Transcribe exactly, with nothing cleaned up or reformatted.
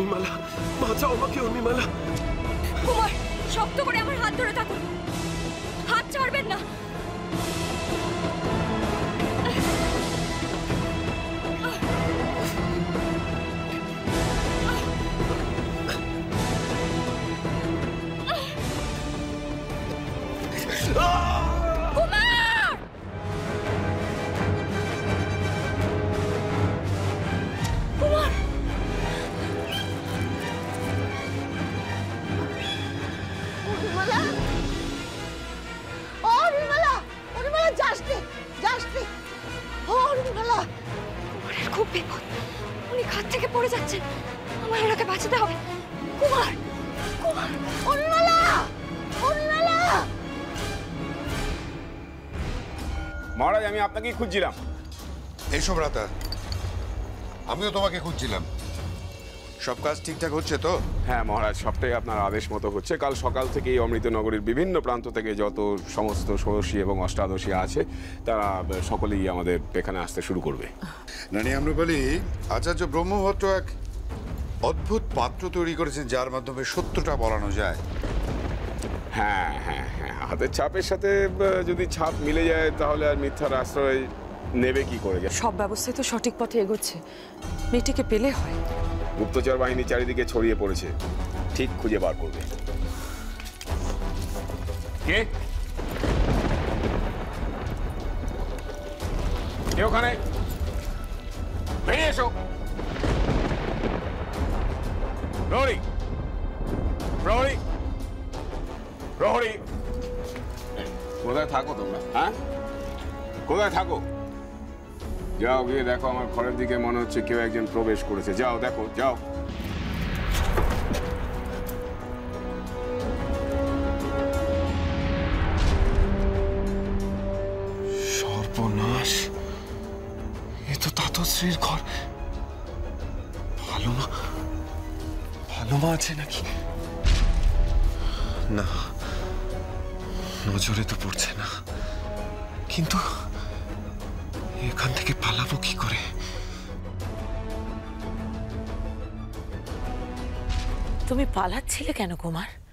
উর্মিমালা, বাঁচাও আমাকে উর্মিমালা। কুমার, শক্ত করে আমার হাত ধরে থাকুন, হাত ছাড়বেন না। খুব বিপদ, উনি খাট থেকে পড়ে যাচ্ছেন, আমার ওনাকে বাঁচাতে হবে। কুমার, কুমার, উর্মিমালা, উর্মিমালা। মহারাজ, আমি আপনাকেই খুঁজছিলাম। এসো ভ্রাতা, আমিও তোমাকে খুঁজছিলাম। সব কাজ ঠিকঠাক হচ্ছে তো? হ্যাঁ মহারাজ, সবটাই আপনার আদেশ মতো হচ্ছে। কাল সকাল থেকে এই অমৃত নগরীর বিভিন্ন প্রান্ত থেকে যত সমস্ত ষোড়শী এবং অষ্টাদশী আছে তারা সকলেই আমাদের এখানে আসতে শুরু করবে। রানী আম্রপালি, আচার্য ব্রহ্মভট্ট এক অদ্ভুত পাত্র তৈরি করেছেন যার মাধ্যমে সত্যটা বলানো যায়। হ্যাঁ হ্যাঁ হ্যাঁ, হাতের ছাপের সাথে যদি ছাপ মিলে যায় তাহলে আর মিথ্যার আশ্রয় নেবে কি করে? সব ব্যবস্থাই তো সঠিক পথে এগোচ্ছে, মেয়েটিকে পেলে হয়। গুপ্তচর বাহিনী চারিদিকে ছড়িয়ে পড়েছে, ঠিক খুঁজে বার করবে। কে কে ওখানে? বেরিয়ে এসো। প্রহরী, প্রহরী, প্রহরী, কোথায় থাকো তোমরা? হ্যাঁ, কোথায় থাকো? যাও গিয়ে দেখো, আমার ঘরের দিকে মনে হচ্ছে কেউ একজন প্রবেশ করেছে। যাও দেখো, যাও। সর্বনাশ, এ তো তাতশ্রীর ঘর। ভালো মা, ভালো মা আছে নাকি? না, নজরে তো পড়ছে না, কিন্তু এখান থেকে পালাবো কি করে? তুমি পালাচ্ছিলে কেন কুমার?